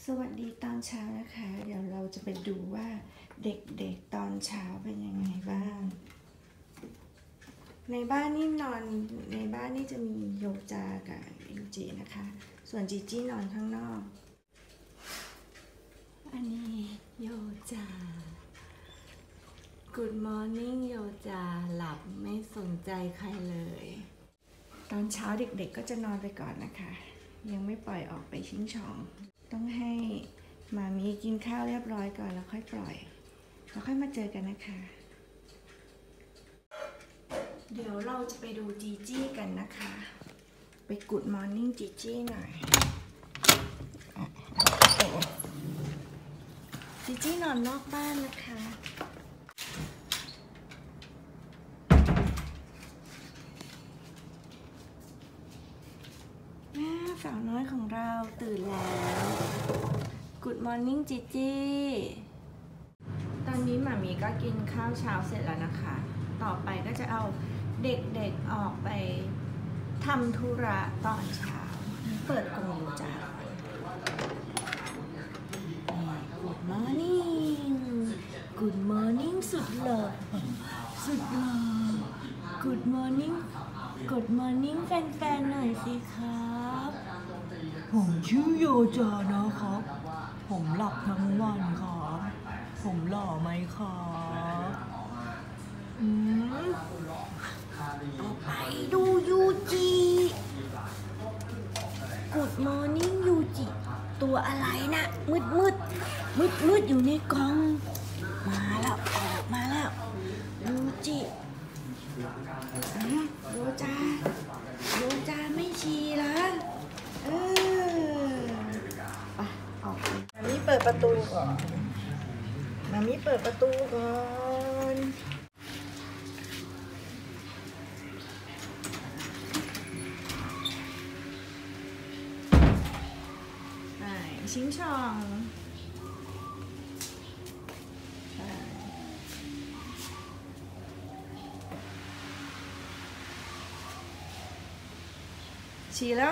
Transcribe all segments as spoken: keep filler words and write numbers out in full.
สวัสดีตอนเช้านะคะเดี๋ยวเราจะไปดูว่าเด็กๆตอนเช้าเป็นยังไงบ้างในบ้านนี่นอนในบ้านนี่จะมีโยจากับยูจินะคะส่วนจีจี้นอนข้างนอกอันนี้โยจา Good morning โยจาหลับไม่สนใจใครเลยตอนเช้าเด็กๆก็จะนอนไปก่อนนะคะยังไม่ปล่อยออกไปชิงช่องต้องให้มามีกินข้าวเรียบร้อยก่อนแล้วค่อยปล่อยแล้วค่อยมาเจอกันนะคะเดี๋ยวเราจะไปดูจีจี้กันนะคะไปGood Morningจีจี้หน่อยจีจี้นอนนอกบ้านนะคะสาวน้อยของเราตื่นแล้ว Good Morning จีจี้ตอนนี้หมามีก็กินข้าวเช้าเสร็จแล้วนะคะต่อไปก็จะเอาเด็กๆออกไปทำธุระตอนเช้าเปิดกรงจ้า Good Morning Good Morning สุดหล่อสุดหล่อ Good Morning Good Morning แฟนๆหน่อยสิครับผมชื่อโยจานะครับผมหลับทั้งวันครับผมหล่อไหมครับอืมต่อไปดูยูจิGood Morning ยูจิตัวอะไรนะมืดมืดมืดมืดอยู่ในกล่องมาแล้วออกมาแล้วยูจิโยจาโยจาไม่ฉี่ละเออไปออกมามิเปิดประตูก่อนมามิเปิดประตูก่อนไปชิงช่องฉี่แล้ว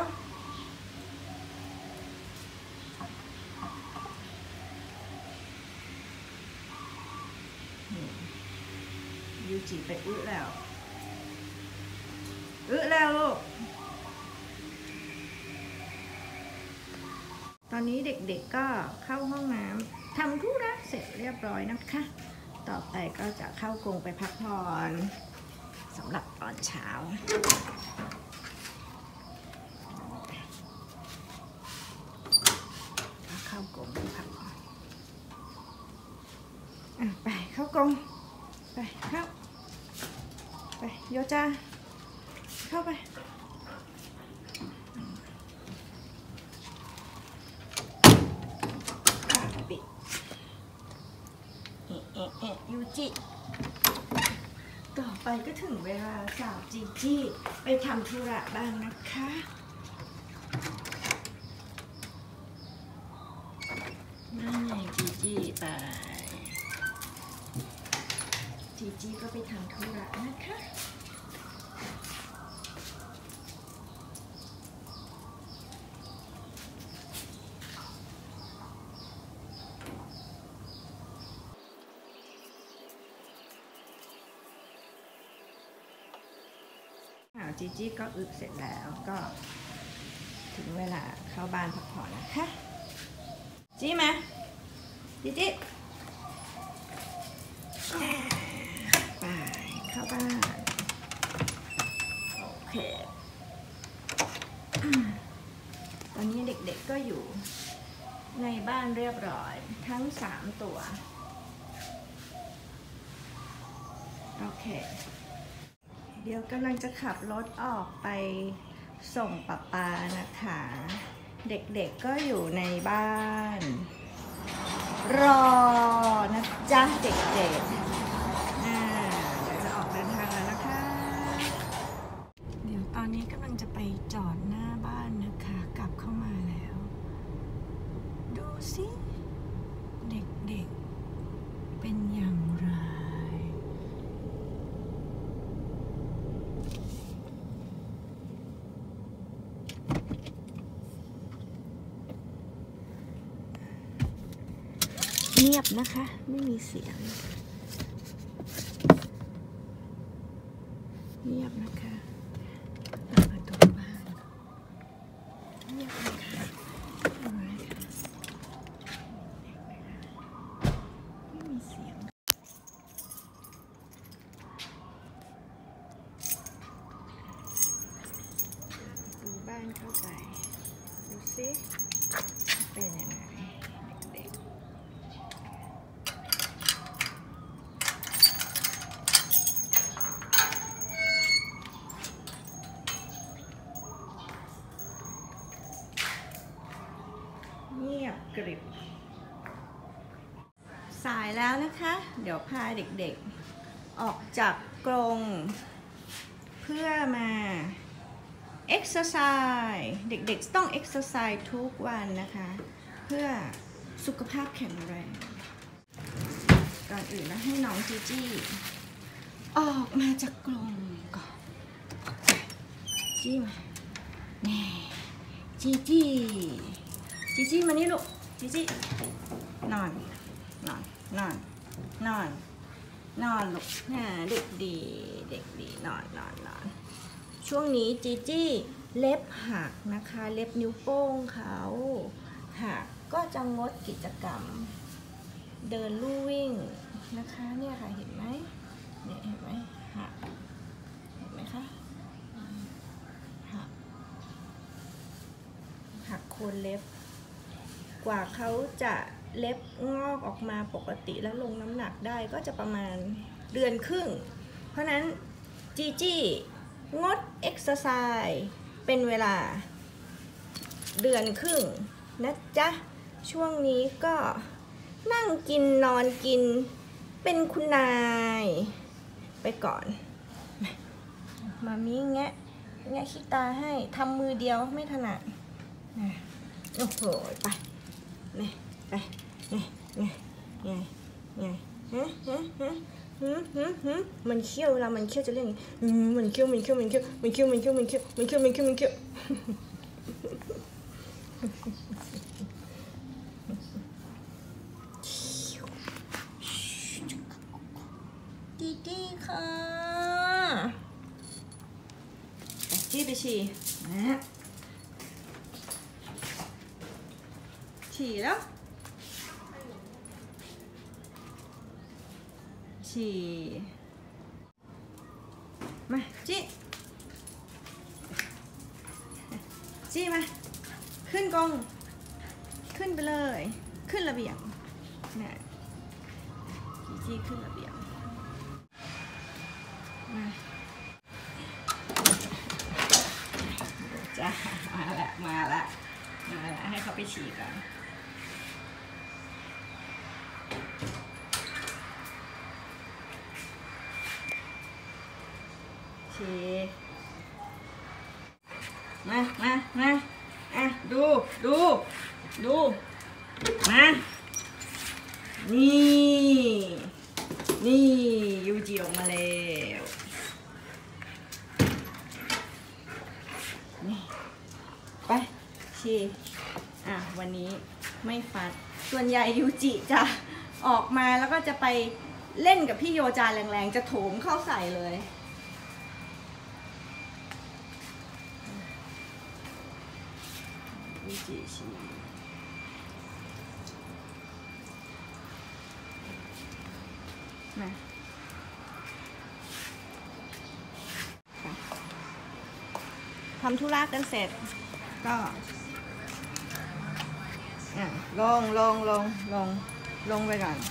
ยูจิไปอึแล้วอึแล้วลูกตอนนี้เด็กๆก็เข้าห้องน้ำทำธุระเสร็จเรียบร้อยนะคะต่อไปก็จะเข้ากรงไปพักผ่อนสำหรับตอนเช้าเข้ากรงไปพักผ่อนอ่ะไปเข้ากรงไปเข้าไปโยจาเข้าไปปิดเอะเอะเอะยูจิต่อไปก็ถึงเวลาสาวจีจี้ไปทำธุระบ้างนะคะนั่นไงจีจี้ไปจีจี้ก็ไปทำธุระนะคะจีจี้ก็อึเสร็จแล้วก็ถึงเวลาเข้าบ้านพักผ่อนนะคะจี้มาจีจี้ไปเข้าบ้านโอเคตอนนี้เด็กๆก็อยู่ในบ้านเรียบร้อยทั้งสามตัวโอเคเดี๋ยวกำลังจะขับรถออกไปส่งป๊าป๊านะคะเด็กๆก็อยู่ในบ้านรอนะจ๊ะเด็กๆอ่าเดี๋ยวจะออกเดินทางแล้วนะคะเดี๋ยวตอนนี้กำลังจะไปจอดหน้าบ้านนะคะกลับเข้ามาแล้วดูสิเด็กๆเป็นอย่างไรเงียบนะคะไม่มีเสียงเงียบนะคะเปิดประตูบ้านเงียบนะคะไม่มีเสียงดูบ้านเข้าไปดูสิเป็นยังไงเด็กเงียบกริบสายแล้วนะคะเดี๋ยวพาเด็กๆออกจากกรงเพื่อมาเอ็กซ์ไซส์เด็กๆต้องเอ็กซ์ไซส์ทุกวันนะคะเพื่อสุขภาพแข็งแรงก่อนอื่นนะให้น้องจีจี้ออกมาจากกรงก่อนจี้มาแน่จีจี้จีจี้มานี่ลูกจีจี้นอนนอนนอนนอนนอนลูกน่าเด็กดีเด็กดีนอนนอนนอนช่วงนี้จีจี้เล็บหักนะคะเล็บนิ้วโป้งเขาหักก็จะงดกิจกรรมเดินลู่วิ่งนะคะเนี่ยค่ะเห็นไหมเนี่ยเห็นไหมหักเห็นไหมคะหักหักโคนเล็บกว่าเขาจะเล็บงอกออกมาปกติแล้วลงน้ำหนักได้ก็จะประมาณเดือนครึ่งเพราะนั้นจีจี้งดเอ็กซ์ไซส์เป็นเวลาเดือนครึ่งนะจ๊ะช่วงนี้ก็นั่งกินนอนกินเป็นคุณนายไปก่อนมามีแงะแงะขี้ตาให้ทำมือเดียวไม่ถนัดโอ้โหไปนี่ไปนี่นี่ไงไงฮะฮะฮะฮึฮึฮึมันเคี้ยวเวลามันเคี้ยวจะเรียกอย่างนี้มันเคี้ยวมันเคี้ยวมันเคี้ยวมันเคี้ยวมันเคี้ยวมันเคี้ยวมันเคี้ยวมันเคี้ยวมันเคี้ยวดีดีค่ะจี้ไปฉี่นะฉี่แล้วฉี่มาจี้จี้มาขึ้นกองขึ้นไปเลยขึ้นระเบียงนะจี้ขึ้นระเบียงมาจ้ามาละมาละมาละให้เขาไปฉี่ก่อนฉี่มามามาอ่ะดูดูดูมานี่นี่ยูจิออกมาแล้วนี่ไปฉี่อ่ะวันนี้ไม่ฟัดส่วนใหญ่ยูจิจะออกมาแล้วก็จะไปเล่นกับพี่โยจาแรงๆจะโถมเข้าใส่เลยยูจิฉี่มาทำธุระกันเสร็จก็ลงลงลงลงลงไปก่อน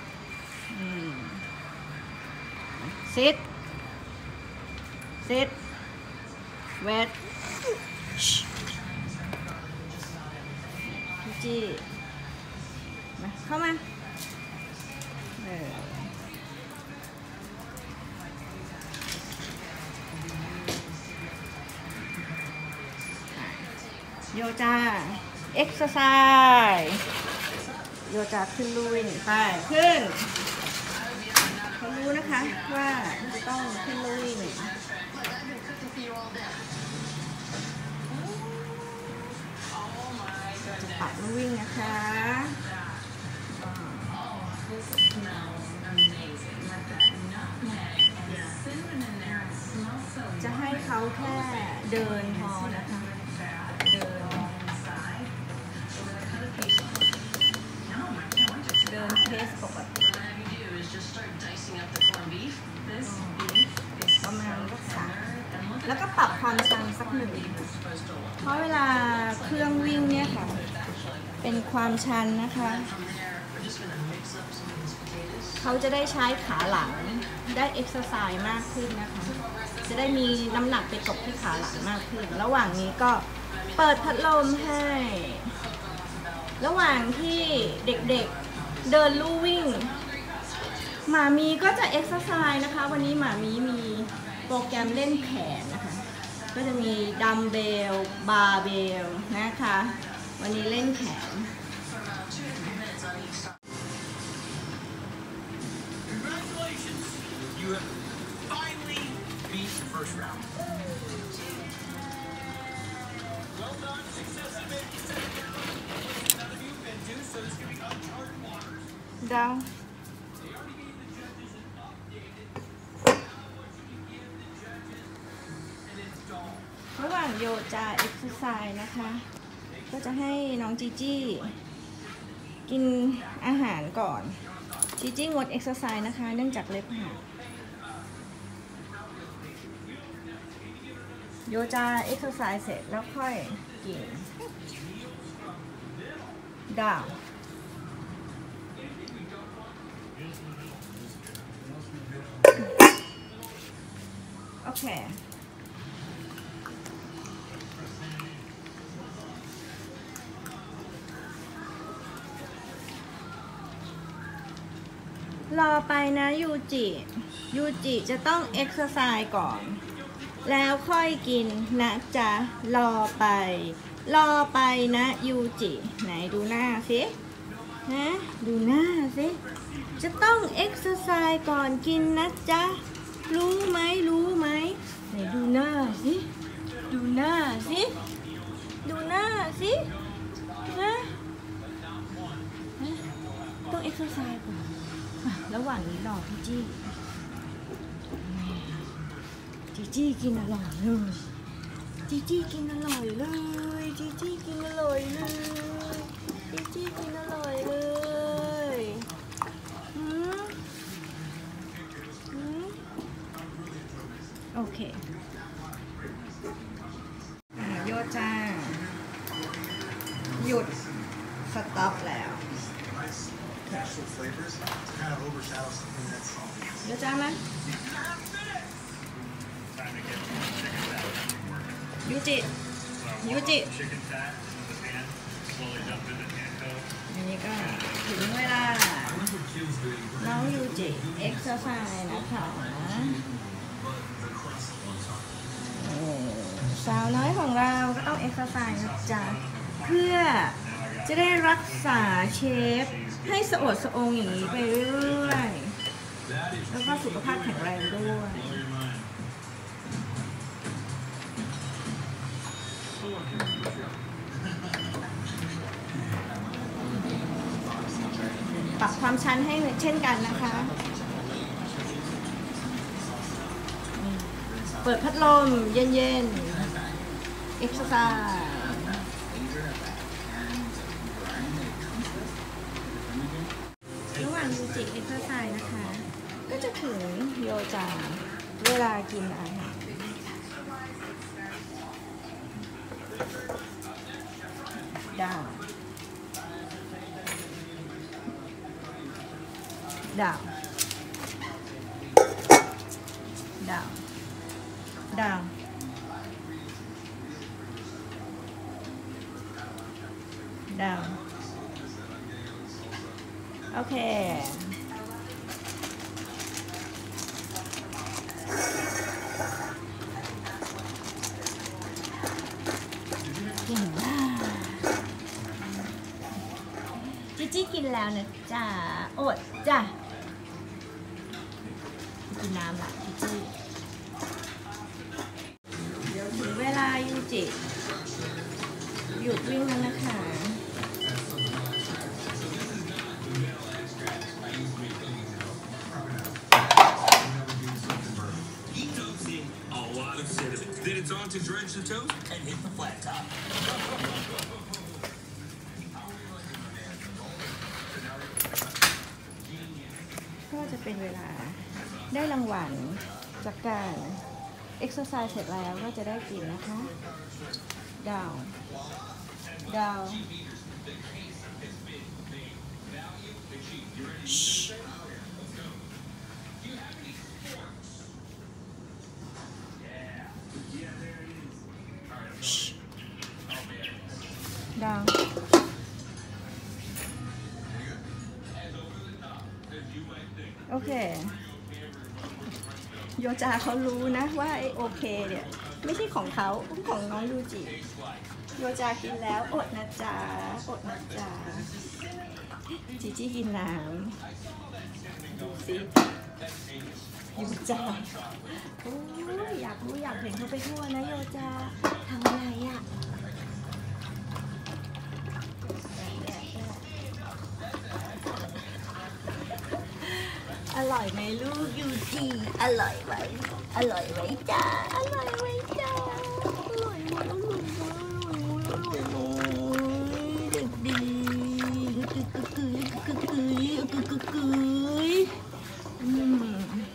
ซิดซิดเวทพี่จี้มาเข้ามาเออโยจาเอ็กซ์ไซส์โยจาขึ้นลุยไปขึ้นเขารู้นะคะว่าต้องขึ้นลุยจะปัดลุยนะคะเดินพอนะคะเดินเดินเพสปกติประมาณสักสามแล้วก็ปรับความชันสักหนึ่งเพราะเวลาเครื่องวิ่งเนี่ยค่ะเป็นความชันนะคะเขาจะได้ใช้ขาหลังได้เอ็กซ์ไซส์มากขึ้นนะคะจะได้มีน้ำหนักไปตกที่ขาหลังมากขึ้นระหว่างนี้ก็เปิดพัดลมให้ระหว่างที่เด็กๆเดินลู่วิ่งหมามีก็จะเอ็กซ์ไซส์นะคะวันนี้หมามีมีโปรแกรมเล่นแขนนะคะก็จะมีดัมเบลบาร์เบลนะคะวันนี้เล่นแขน You have finally beat the first round. Well done, success in making second round. None of you have been due, so it's going to be uncharted waters. Down. They already gave the judges an updated. Now what you can give the judges an install. ระหว่างโยจาเอ็กซ์ไซส์นะคะก็จะให้น้องจีจี้กินอาหารก่อนจีจี้งดเอ็กซ์ไซส์นะคะเนื่องจากเล็บหักโยจาเอ็กซ์ไซส์เสร็จแล้วค่อยกินดาวโอเครอไปนะยูจิยูจิจะต้องเอ็กซ์ไซส์ก่อนแล้วค่อยกินนะจ๊ะรอไปรอไปนะยูจิไหนดูหน้าสิฮะดูหน้าสิจะต้องเอ็กซ์ไซส์ก่อนกินนะจ๊ะรู้ไหมรู้ไหมไหนดูหน้าสิดูหน้าสิดูหน้าสิฮะต้องเอ็กซ์ไซส์ก่อนระหว่างนี้รอพี่จี้จีจี้กินอร่อยเลยจีจี้กินอร่อยเลยจีจี้กินอร่อยเลยจีจี้กินอร่อยเลยอืมอืมโอเคโยจ้าหยุดสต็อปแล้ว Natural flavors to kind of overshadow something that's salty. โยจ้าไหมยูจิยูจิอันนี้ก็ถึงเวลาน้องยูจิเอ็กซ์ไซส์นะคะสาวน้อยของเราก็ต้องเอ็กซ์ไซส์นะจ๊ะเพื่อจะได้รักษาเชฟให้สะอดสะองอย่างนี้ไปเรื่อยๆแล้วก็สุขภาพแข็งแรงด้วยปรับความชันให้เช่นกันนะคะเปิดพัดลมเย็นๆเอ็กซ์ไซส์ระหว่างยูจิเอ็กซ์ไซส์นะคะก็จะถึงโยจาเวลากินอาหารดาวดาวดาวดาวดาวโอเคกินมากจิจี้กินแล้วนะจ๊ะอดจ้ะกินน้ำละจิจี้เดี๋ยวถึงเวลายูจิหยุดวิ่งแล้วนะคะ Then it's on to to drench the toes and hit the flat top. ก็จะเป็นเวลาได้รางวัลจากการเอ็กซ์ไซส์เสร็จแล้วก็จะได้กินนะคะดาวดาวดาวโอเคโยจาเขารู้นะว่าไอโอเคเนี่ยไม่ใช่ของเขาของน้องยูจิโยจากินแล้วอดนะจ๊ะอดนะจ๊ะจีจี้กินน้ำดูสิโยจาโอ้ยอยากรู้อยากเห็นเขาไปทั่วนะโยจาทำอะไรอ่ะอร่อยไหมลูกยูจีอร่อยไหมอร่อยไหมจ้าอร่อยไหมจ้าอร่อยไหมอร่อยไหมอร่อยไหมเด็กดีกึกกึกกึกกึกกึกกึกกึกกึกอืม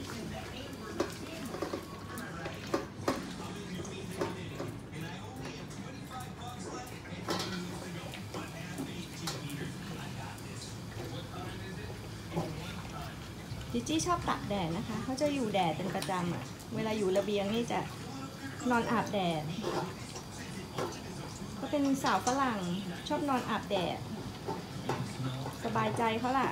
จิจี้ชอบตากแดดนะคะเขาจะอยู่แดดเป็นประจำอ่ะเวลาอยู่ระเบียงนี่จะนอนอาบแดดก็เป็นสาวฝรั่งชอบนอนอาบแดดสบายใจเขาล่ะ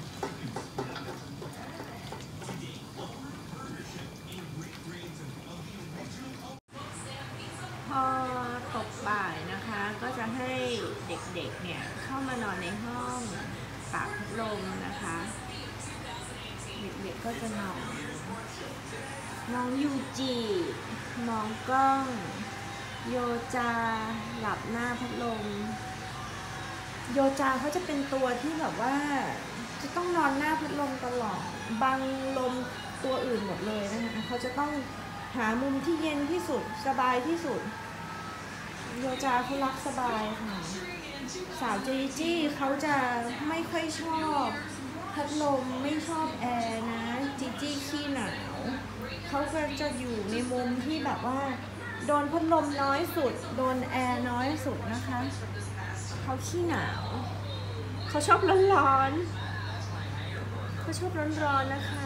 พอตกบ่ายนะคะก็จะให้เด็กๆเนี่ยเข้ามานอนในห้องตากพัดลมนะคะเด็กๆก็จะนอนน้องยูจิน้องก้องโยจาหลับหน้าพัดลมโยจาเขาจะเป็นตัวที่แบบว่าจะต้องนอนหน้าพัดลมตลอดบังลมตัวอื่นหมดเลยนะคะเขาจะต้องหามุมที่เย็นที่สุดสบายที่สุดโยจาเขารักสบายค่ะสาวจีจี้เขาจะไม่ค่อยชอบพัดลมไม่ชอบแอร์นะจีจี้ขี้หนาวเขาก็จะอยู่ในมุมที่แบบว่าโดนพัดลมน้อยสุดโดนแอร์น้อยสุดนะคะเขาขี้หนาวเขาชอบร้อนๆเขาชอบร้อนๆนะคะ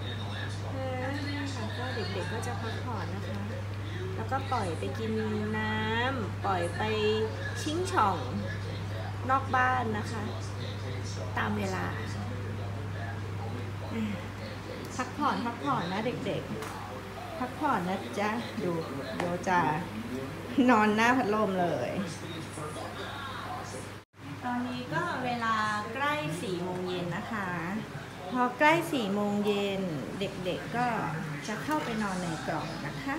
ค่ะก็เด็กๆก็จะพักผ่อนนะคะแล้วก็ปล่อยไปกินน้ำปล่อยไปชิงช่องนอกบ้านนะคะตามเวลาพักผ่อนพักผ่อนนะเด็กๆพักผ่อนนะจ๊ะดูโยจานอนหน้าพัดลมเลยตอนนี้ก็เวลาใกล้สี่โมงเย็นนะคะพอใกล้สี่โมงเย็นเด็กๆก็จะเข้าไปนอนในกล่องนะคะ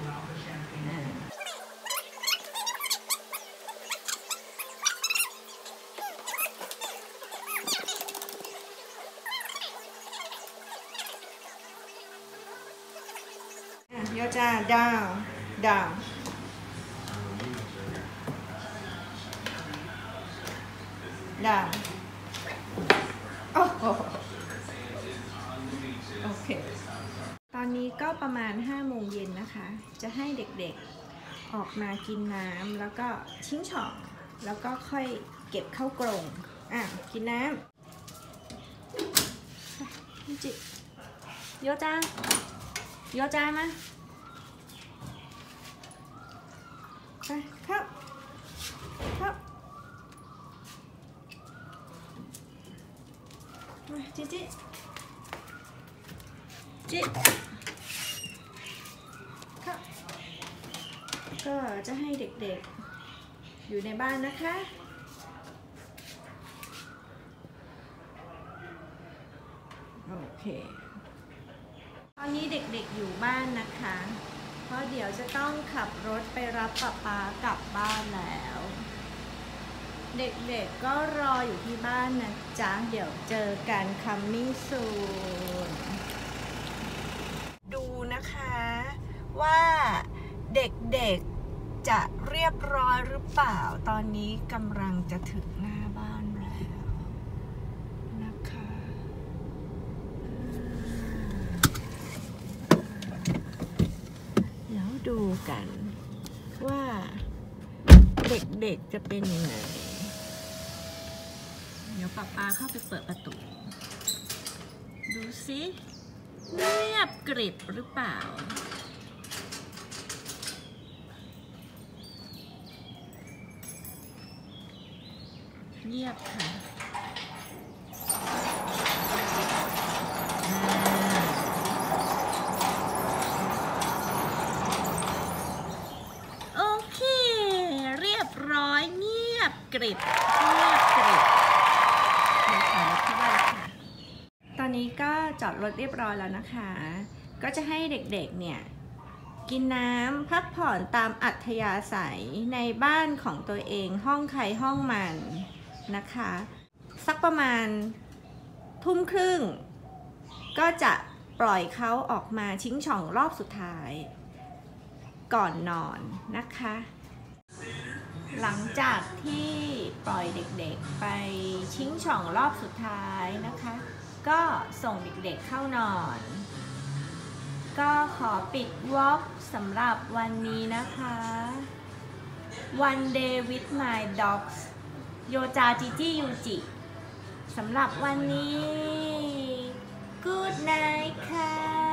โยจาดาวดาวดาวโอ้โหโอเคตอนนี้ก็ประมาณห้าโมงเย็นนะคะจะให้เด็กๆออกมากินน้ำแล้วก็ชิงช่องแล้วก็ค่อยเก็บเข้ากรงอ่ะกินน้ำจิโยจาโยจามาไปครับครับจิจิจิครับก็จะให้เด็กๆอยู่ในบ้านนะคะโอเคตอนนี้เด็กๆอยู่บ้านนะคะเพราะเดี๋ยวจะต้องขับรถไปรับป๊าป๊ากลับบ้านแล้ว เด็กๆก็รออยู่ที่บ้านนะจ๊ะเดี๋ยวเจอกัน coming soon ดูนะคะว่าเด็กๆจะเรียบร้อยหรือเปล่าตอนนี้กำลังจะถึงหน้าบ้านแล้วนะคะเดี๋ยวดูกันว่าเด็กๆจะเป็นยังไงเดี๋ยวป๊าป๊าเข้าไปเปิดประตูดูสิเงียบกริบหรือเปล่าเงียบค่ะโอเคเรียบร้อยเงียบกริบเงียบกริบเดี๋ยวขอเข้าบ้านค่ะตอนนี้ก็จอดรถเรียบร้อยแล้วนะคะก็จะให้เด็กๆเนี่ยกินน้ำพักผ่อนตามอัธยาศัยในบ้านของตัวเองห้องใครห้องมันนะคะสักประมาณทุ่มครึ่งก็จะปล่อยเขาออกมาชิงช่องรอบสุดท้ายก่อนนอนนะคะหลังจากที่ปล่อยเด็กๆไปชิงช่องรอบสุดท้ายนะคะก็ส่งเด็กๆเข้านอนก็ขอปิดวอล์กสำหรับวันนี้นะคะ One Day with My Dogs โยจาจิจิยูจิสำหรับวันนี้ Good night ค่ะ